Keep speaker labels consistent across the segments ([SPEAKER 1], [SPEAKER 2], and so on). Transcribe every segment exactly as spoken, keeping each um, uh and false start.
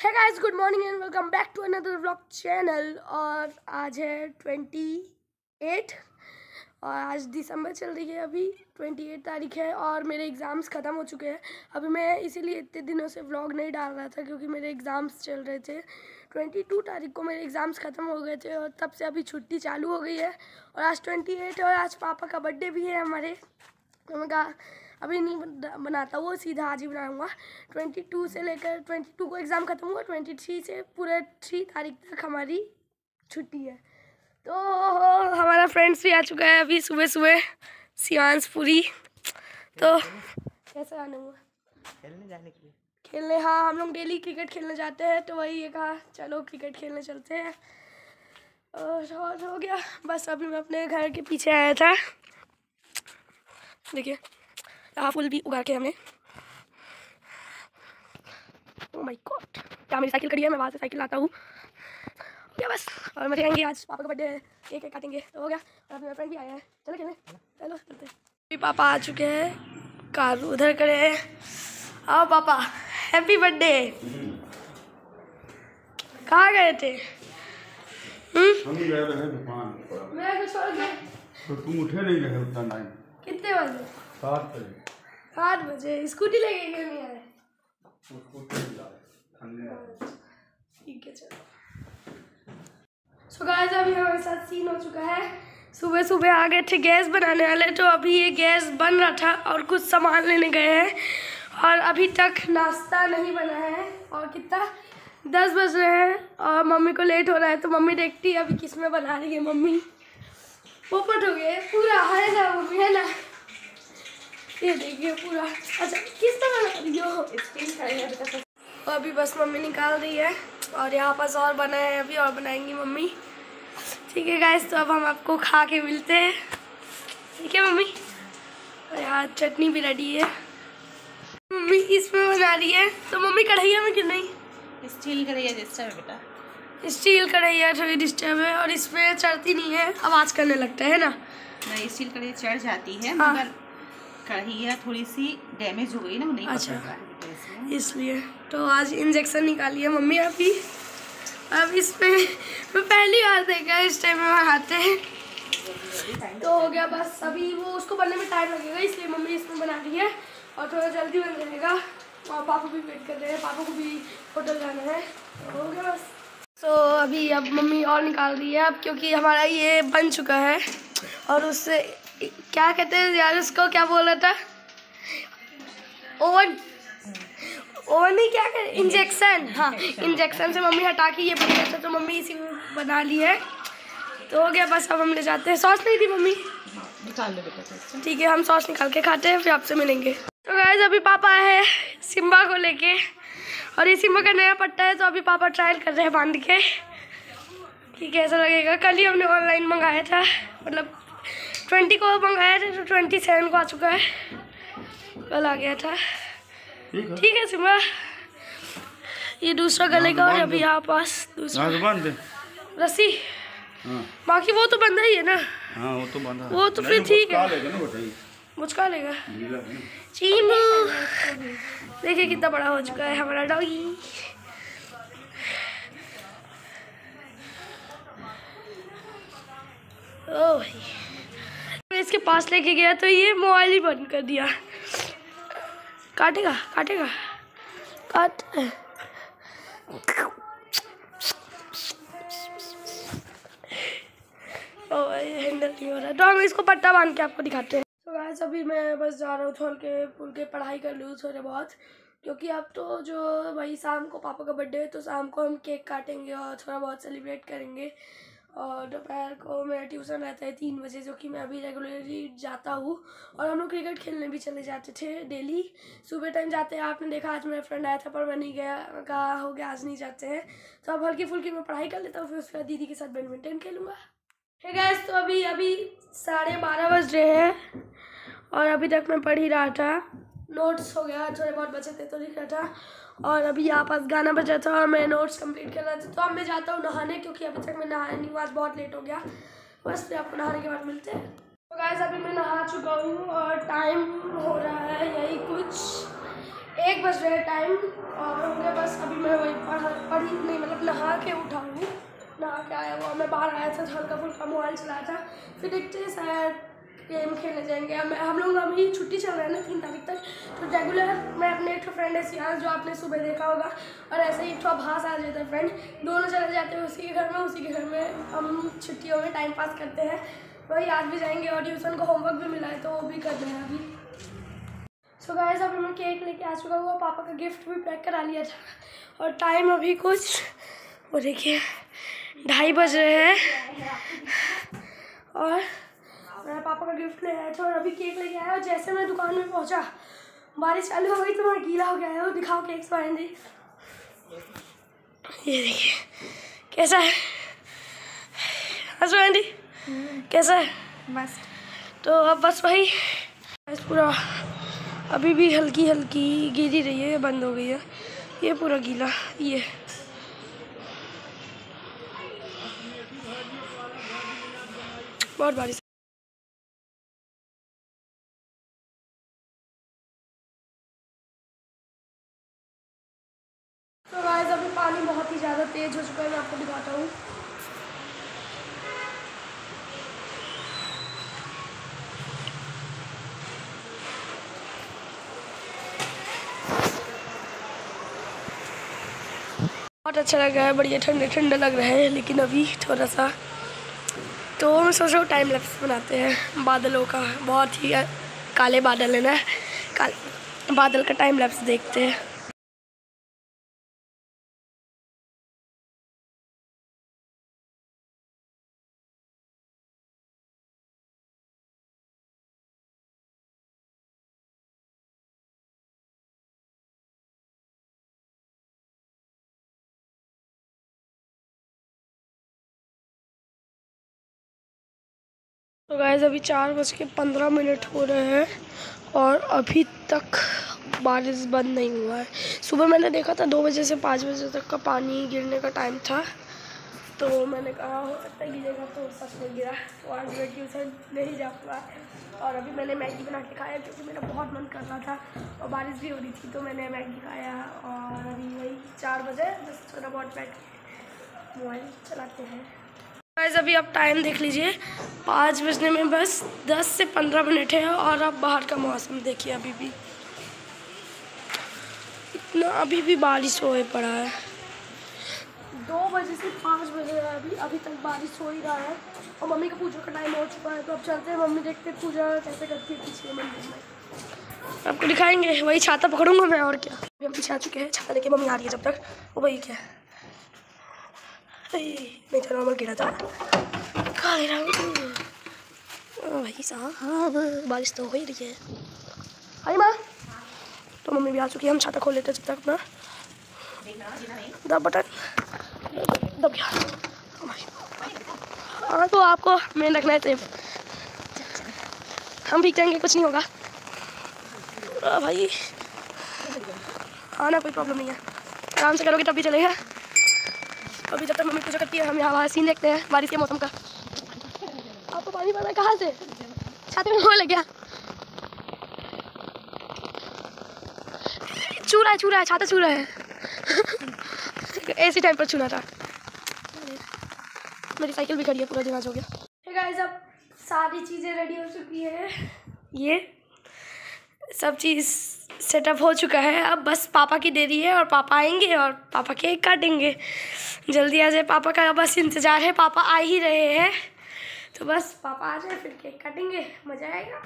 [SPEAKER 1] है guys, good morning and welcome back to another vlog channel. और आज है ट्वेंटी एट और आज दिसंबर चल रही है, अभी ट्वेंटी एट तारीख है और मेरे एग्ज़ाम्स ख़त्म हो चुके हैं। अभी मैं इसीलिए इतने दिनों से व्लॉग नहीं डाल रहा था क्योंकि मेरे एग्ज़ाम्स चल रहे थे। ट्वेंटी टू तारीख को मेरे एग्ज़ाम्स ख़त्म हो गए थे और तब से अभी छुट्टी चालू हो गई है। और आज ट्वेंटी एट और आज पापा का बर्थडे भी है हमारे, तो मैं कहा अभी नहीं बनाता, वो सीधा आज ही बनाऊंगा। ट्वेंटी टू से लेकर ट्वेंटी टू को एग्ज़ाम ख़त्म हुआ, ट्वेंटी थ्री से पूरे थ्री तारीख तक हमारी छुट्टी है। तो हमारा फ्रेंड्स भी आ चुका है अभी सुबह सुबह, सियांस पूरी। तो कैसे आने हुआ
[SPEAKER 2] खेलने जाने के लिए
[SPEAKER 1] खेलने, हाँ हम लोग डेली क्रिकेट खेलने जाते हैं, तो वही ये कहा चलो क्रिकेट खेलने चलते हैं। और हो गया बस, अभी मैं अपने घर के पीछे आया था। देखिए यहाँ फूल भी उगा के हमने। ओह माय गॉड, क्या मेरी साइकिल खड़ी है, मैं वहाँ से साइकिल लाता हूँ। क्या बस, और मजे आएंगे, आज पापा का बर्थडे है, केक केक काटेंगे, तो हो गया। और मेरा फ्रेंड भी आया है, चलो खेलें, चलो चलते। अभी पापा आ चुके हैं, कार उधर खड़े हैं। आओ पापा, हैप्पी बर्थडे। कहाँ गए थे?
[SPEAKER 3] हम गए रहे दुकान।
[SPEAKER 1] मैं कुछ छोड़ गया
[SPEAKER 3] तो तुम उठे नहीं रहे उतना टाइम।
[SPEAKER 1] कितने बजे?
[SPEAKER 3] सात बजे।
[SPEAKER 1] आठ बजे स्कूटी लेके क्यों नहीं आए? ठीक है चलो। सो गाइस, अभी हमारे साथ सीन हो चुका है। सुबह सुबह आ गए थे गैस बनाने वाले, तो अभी ये गैस बन रहा था और कुछ सामान लेने गए हैं और अभी तक नाश्ता नहीं बना है। और कितना दस बज रहे हैं और मम्मी को लेट हो रहा है, तो मम्मी देखती है अभी किस में बना रही है। मम्मी पोपट हो गए पूरा, है ना मम्मी, है ना? ये देखिए पूरा। अच्छा किस तरह बना रही हो? स्टीम करेंगे और अभी बस मम्मी निकाल रही है और यहाँ पास और बना है, अभी और बनाएंगी मम्मी। ठीक है गाइस, तो अब हम आपको खा के मिलते हैं। ठीक है मम्मी। और यहाँ चटनी भी रेडी है, मम्मी इसमें बना रही है। तो मम्मी कढ़ैया में क्यों नहीं?
[SPEAKER 2] स्टील कढ़ैया डिस्टर्ब है बेटा,
[SPEAKER 1] स्टील कढ़ैया थोड़ी डिस्टर्ब है और इसमें चढ़ती नहीं है, आवाज करने लगता है ना।
[SPEAKER 2] नहीं स्टील कढ़ैया चढ़ जाती है,
[SPEAKER 1] हाँ।
[SPEAKER 2] मगर कढ़ैया थोड़ी सी डैमेज हो गई ना, वो नहीं
[SPEAKER 1] अच्छा,
[SPEAKER 2] पकड़ रहा है इसमें।
[SPEAKER 1] इसलिए तो आज इंजेक्शन निकाली है मम्मी अभी। अब इसमें मैं पहली बार देखा इस टाइम में बनाते हैं, तो हो गया बस। अभी वो उसको बनने में टाइम लगेगा, इसलिए मम्मी इसमें बना रही है और थोड़ा जल्दी बन जाएगा। और पापा भी वेट कर रहे हैं, पापा को भी होटल जाना है, तो हो गया बस। तो अभी अब मम्मी और निकाल रही है अब, क्योंकि हमारा ये बन चुका है। और उससे क्या कहते हैं यार, उसको क्या बोल रहा था, ओवन ओवन नहीं, क्या कहते, इंजेक्शन। हाँ, इंजेक्शन से मम्मी हटा के ये बन गया था, तो मम्मी इसी में बना ली है, तो हो गया बस। अब हम ले जाते हैं। सॉस नहीं थी मम्मी?
[SPEAKER 2] निकाल लो बेटा।
[SPEAKER 1] ठीक है, हम सॉस निकाल के खाते हैं, फिर आपसे मिलेंगे। तो गाइस, अभी पापा है सिम्बा को लेके, और ये सिम्बा का नया पट्टा है, तो अभी पापा ट्रायल कर रहे हैं बांध के कि कैसा लगेगा। कल ही हमने ऑनलाइन मंगाया था, मतलब ट्वेंटी को मंगाया था, तो ट्वेंटी सेवन को आ चुका है, कल आ गया था। ठीक है सिम्बा, ये दूसरा गले का, और अभी यहाँ पास दूसरा रस्सी।
[SPEAKER 3] हाँ।
[SPEAKER 1] बाकी वो तो बंधा ही है ना।
[SPEAKER 3] हाँ वो तो बंधा,
[SPEAKER 1] वो तो फिर ठीक है,
[SPEAKER 3] है,
[SPEAKER 1] मुझका लेगा। चीमू देखिए कितना बड़ा हो चुका है हमारा डॉगी। ओ भाई, मैं इसके पास लेके गया तो ये मोबाइल ही बंद कर दिया। काटेगा काटेगा काट। ओ भाई हैंडल नहीं हो रहा, तो हम इसको पट्टा बांध के आपको दिखाते हैं। तो गाइस, अभी मैं बस जा रहा हूँ थोड़ के पुल के पढ़ाई कर लूँ थोड़े बहुत, क्योंकि अब तो जो भाई शाम को पापा का बर्थडे है, तो शाम को हम केक काटेंगे और थोड़ा बहुत सेलिब्रेट करेंगे। और दोपहर को मेरा ट्यूशन रहता है तीन बजे, जो कि मैं अभी रेगुलरली जाता हूँ। और हम लोग क्रिकेट खेलने भी चले जाते थे डेली, सुबह टाइम जाते हैं। आपने देखा आज मेरा फ्रेंड आया था पर मैं नहीं गया, कहा हो गया आज नहीं जाते हैं। तो अब हल्की फुल्की मैं पढ़ाई कर लेता हूँ, फिर उसके बाद दीदी के साथ बैडमिंटन खेलूँगा। है गाइस, तो अभी अभी साढ़े बारह बज रहे हैं और अभी तक मैं पढ़ ही रहा था। नोट्स हो गया, थोड़े बहुत बचे थे तो लिख रहा था। और अभी यहाँ पास गाना बजा था और मैं नोट्स कंप्लीट कर रहा था। तो अब मैं जाता हूँ नहाने, क्योंकि अभी तक मैं नहाया नहीं हूँ, आज बहुत लेट हो गया। बस फिर आपको नहाने के बाद मिलते हैं। तो गाइस, अभी मैं नहा चुका हूँ और टाइम हो रहा है यही कुछ एक बज रहे टाइम और हो गया बस। अभी मैं वही पढ़ पढ़ी नहीं मतलब नहा के उठा हूँ, नहा के आया हुआ। मैं बाहर आया था, हल्का फुल्का मोबाइल चलाया था, फिर देखते हैं शायद गेम खेलने जाएंगे। हम हम लोग अभी छुट्टी चल रहा है ना तीन तारीख तक, तो रेगुलर मैं अपने एक फ्रेंड है सियाज, जो आपने सुबह देखा होगा, और ऐसे ही एक भास आ जाता है फ्रेंड, दोनों चले जाते हैं उसी के घर में। उसी के घर में हम छुट्टियों में टाइम पास करते हैं। वही आज भी जाएंगे और ट्यूशन को होमवर्क भी मिला है तो वो भी कर रहे हैं अभी। सो गाइस अभी मैं केक लेके आ चुका हूँ, पापा का गिफ्ट भी पैक करा लिया था और टाइम अभी कुछ वो देखिए ढाई बज रहे हैं और मैं पापा का गिफ्ट ले आया था और अभी केक लेके आया। और जैसे मैं दुकान में पहुंचा बारिश चालू हो गई तो मैं गीला हो गया है। वो दिखाओ केक स्वाइन जी, ये देखिए कैसा है स्वाइन जी, कैसा है
[SPEAKER 2] बस।
[SPEAKER 1] तो अब बस वही पूरा अभी भी हल्की हल्की गिरी रही है, बंद हो गई है, ये पूरा गीला। ये बहुत बारिश। तो गाइस अभी पानी बहुत ही ज़्यादा तेज हो चुका है, मैं आपको दिखाता हूँ। बहुत अच्छा लग रहा है, बढ़िया ठंडे ठंडे लग रहे हैं। लेकिन अभी थोड़ा सा तो मैं सोच रहा हूँ टाइम लैप्स बनाते हैं बादलों का। बहुत ही काले बादल है ना, काले बादल का टाइम लैप्स देखते हैं। तो गाइस अभी चार बज के पंद्रह मिनट हो रहे हैं और अभी तक बारिश बंद नहीं हुआ है। सुबह मैंने देखा था दो बजे से पाँच बजे तक का पानी गिरने का टाइम था, तो मैंने कहा हो सकता है गिरेगा, तो सच में गिरा। तो आज मैं ट्यूशन नहीं जा पाया और अभी मैंने मैगी बना के खाया क्योंकि मेरा बहुत मन कर रहा था और बारिश भी हो रही थी, तो मैंने मैगी खाया। और अभी वही चार बजे बस थोड़ा बहुत बैठ के मोबाइल चलाते हैं। गाइस अभी आप टाइम देख लीजिए, पाँच बजने में बस दस से पंद्रह मिनट है और अब बाहर का मौसम देखिए, अभी भी इतना अभी भी बारिश होए पड़ा है। दो बजे से पाँच बजे है अभी अभी तक बारिश हो ही रहा है और मम्मी का पूजा का टाइम हो चुका है। तो अब चलते हैं, मम्मी देखते हैं पूजा कैसे करती है पीछे मंदिर में, आपको दिखाएंगे। वही छाता पकड़ूंगा मैं और क्या। अभी हम पीछे आ चुके हैं, छाता लेके मम्मी आ रही है जब तक। वो वही क्या नहीं था, नॉर्मल गिरा था, कहाँ गिरा भाई साहब, बारिश तो हो ही रही है। आई माँ, तो मम्मी भी आ चुकी है। हम छाता खोल लेते हैं जब तक अपना, दब बटन दब गया। हाँ तो आपको मेन रखना है सेफ, हम भीग जाएंगे कुछ नहीं होगा भाई। हाँ ना, कोई प्रॉब्लम नहीं है, आराम से करोगे तब भी चलेगा। अभी जब तक मम्मी पूजा करती है हम यहाँ सीन देखते हैं बारिश के मौसम का। आपको पानी पड़ रहा है कहाँ से? छाते में हो लग गया, छू रहा है छू रहा है छाता छू रहा है ऐसी टाइम पर छूना था। मेरी साइकिल भी खड़ी है, पूरा दिमाग हो गया। hey guys, अब सारी चीज़ें रेडी हो चुकी है, ये सब चीज़ सेटअप हो चुका है। अब बस पापा की देरी है और पापा आएंगे और पापा केक काटेंगे। जल्दी आ जाए, पापा का बस इंतज़ार है। पापा आ ही रहे हैं, तो बस पापा आ जाए फिर केक काटेंगे, मज़ा आएगा।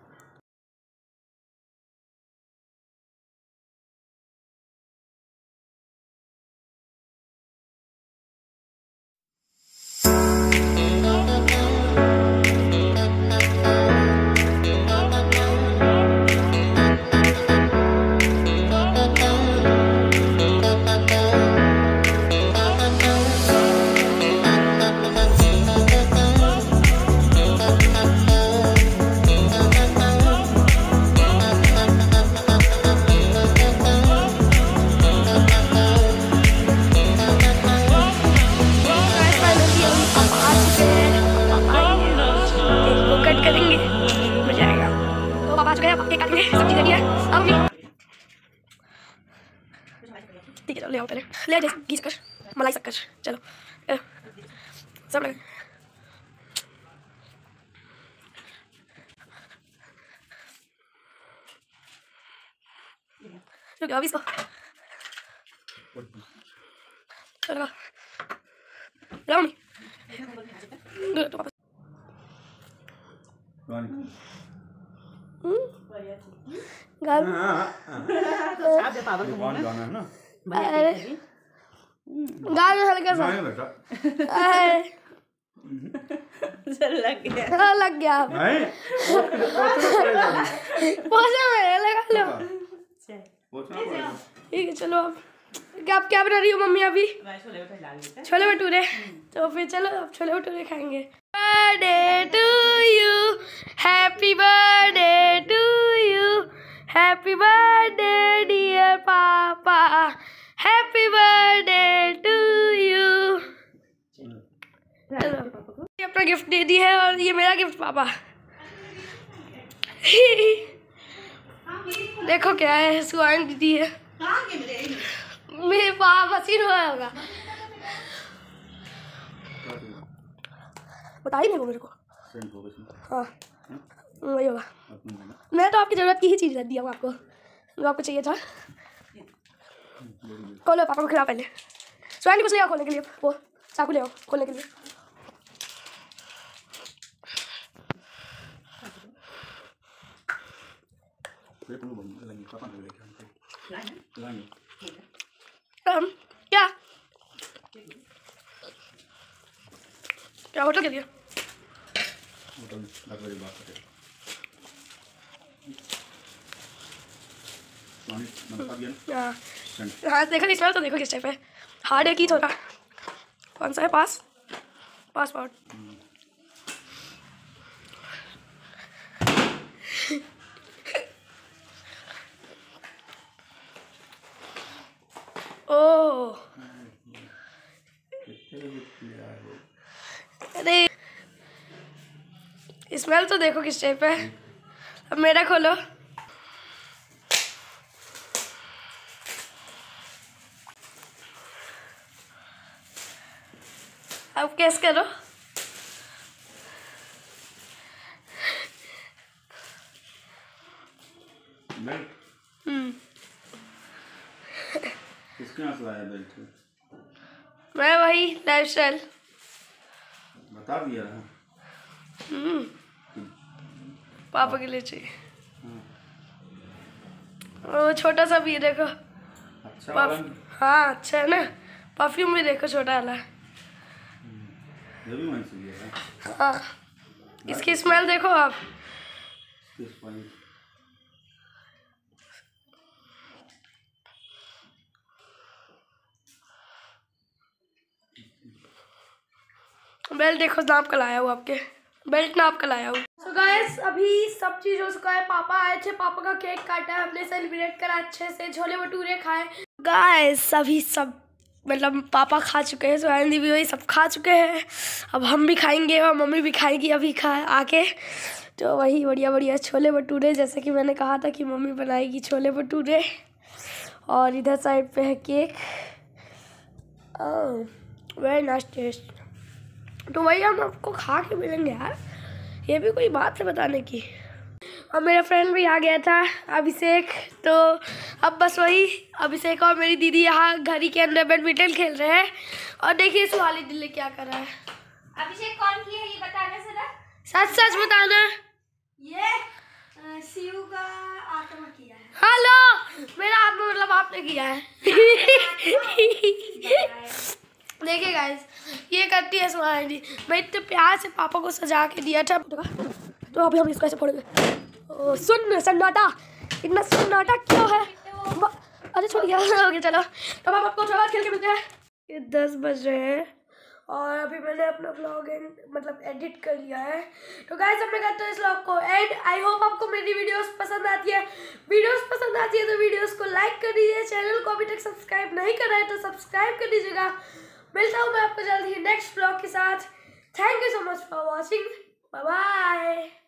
[SPEAKER 1] करेंगे, मजा आएगा। तो पापा आ चुके हैं, केक काटेंगे, सब चीज़ रेडी है। अब ठीक है चलो ले आओ पहले ले आ घी शक्कर मलाई शक्कर चलो ए, सब लगे रुक अभी इसको चलो लगाओ मम्मी दो तो वापस गाल
[SPEAKER 3] दुकान जाना है ना
[SPEAKER 1] अरे गाल में हल्का सा
[SPEAKER 3] नहीं बेटा
[SPEAKER 1] अरे
[SPEAKER 2] चल लग गया
[SPEAKER 1] हाँ, लग गया
[SPEAKER 3] नहीं
[SPEAKER 1] पोछा में लगा लो
[SPEAKER 3] पूछना पड़ेगा
[SPEAKER 1] ठीक है चलो अब क्या आप क्या बना रही हो मम्मी अभी
[SPEAKER 2] मैं छोले भटूरे डाल देता
[SPEAKER 1] छोले भटूरे तो फिर चलो अब छोले भटूरे खाएंगे birthday to you happy birthday to you happy birthday dear papa happy birthday to you चलो ये अपना गिफ्ट दे दी है और ये मेरा गिफ्ट पापा देखो क्या है सुहान दीदी है
[SPEAKER 2] कहां के मेरे
[SPEAKER 1] मेरे पापा मशीन हुआ होगा बता ही नहीं वो मेरे को
[SPEAKER 3] सेंट होगा इसमें
[SPEAKER 1] हाँ वही होगा
[SPEAKER 3] अपने में
[SPEAKER 1] मैं तो आपकी ज़रूरत की ही चीज़ रख दिया हूँ आपको जो आपको चाहिए था खोलो पापा को खिला पहले सुहानी कुछ ले आओ खोलने के लिए वो चाकू ले आओ खोलने के लिए
[SPEAKER 3] पेट में बंद लगी पापा ने लेके हमको लाएंगे
[SPEAKER 1] um, क्या क्या होटल के लिए
[SPEAKER 3] होटल दस बजे बात करें पानी नमक दिया ना
[SPEAKER 1] हाँ
[SPEAKER 3] सेंट
[SPEAKER 1] हाँ देखो इसमें तो देखो किस टाइप है हार्ड है की थोड़ा कौन सा है पास पासपोर्ट ओह अरे स्मेल तो देखो किस टाइप है अब मेरा खोलो अब कैस करो
[SPEAKER 3] बेल्ट
[SPEAKER 1] हम्म
[SPEAKER 3] किसके यहाँ से लाया बेल्ट
[SPEAKER 1] मैं वही लाइफस्टाइल
[SPEAKER 3] बता दिया ना
[SPEAKER 1] हम्म पापा के लिए चाहिए वो छोटा सा भी है देखो
[SPEAKER 3] अच्छा वाला
[SPEAKER 1] पफ हाँ अच्छा है ना परफ्यूम भी देखो छोटा वाला
[SPEAKER 3] ये भी वहीं से लिया है
[SPEAKER 1] हाँ इसकी स्मेल देखो आप
[SPEAKER 3] किस पानी
[SPEAKER 1] बेल्ट देखो नाप का लाया हूँ आपके बेल्ट नाप का लाया हूँ सो गाइस अभी सब चीज़ हो चुका है पापा आए थे पापा का केक काटा है हमने सेलिब्रेट करा अच्छे से छोले भटूरे खाए गाइस अभी सब मतलब पापा खा चुके हैं सुहानी भी वही सब खा चुके हैं अब हम भी खाएंगे और मम्मी भी खाएगी अभी खा आके तो वही बढ़िया बढ़िया छोले भटूरे जैसे कि मैंने कहा था कि मम्मी बनाएगी छोले भटूरे और इधर साइड पे है केक वेरी नाइस टेस्ट तो वही हम आपको खा के मिलेंगे यार ये भी कोई बात है बताने की और मेरा फ्रेंड भी आ गया था अभिषेक तो अब बस वही अभिषेक और मेरी दीदी यहाँ घड़ी के अंदर बैडमिंटन खेल रहे हैं और देखिए सुहानी दिल्ली क्या कर रहा है
[SPEAKER 4] अभिषेक कौन किया है ये बताना जरा
[SPEAKER 1] सच सच बताना
[SPEAKER 4] ये शिव का आत्मा किया है
[SPEAKER 1] हेलो मेरा आत्मा मतलब आपने किया है देखिए गाइस ये करती है सुहानी मैं इतने प्यार से पापा को सजा के दिया था तो अभी हम इसको ऐसे फोड़ेंगे ओ, सुन सन्नाटा इतना सन्नाटा क्यों है अरे छोड़ गया हो गया चलो तो हम आपको थोड़ा बाद खेल के मिलते हैं ये दस बज रहे हैं और अभी मैंने अपना व्लॉग एंड मतलब एडिट कर लिया है तो गाइस अब मैं करता हूँ इस व्लॉग को एंड आई होप आपको मेरी वीडियोस पसंद आती है वीडियोस पसंद आती है तो वीडियोस को लाइक कर दीजिए चैनल को अभी तक सब्सक्राइब नहीं करा है तो सब्सक्राइब कर दीजिएगा मिलता हूँ मैं आपको जल्द ही नेक्स्ट व्लॉग के साथ thank you so much for watching bye bye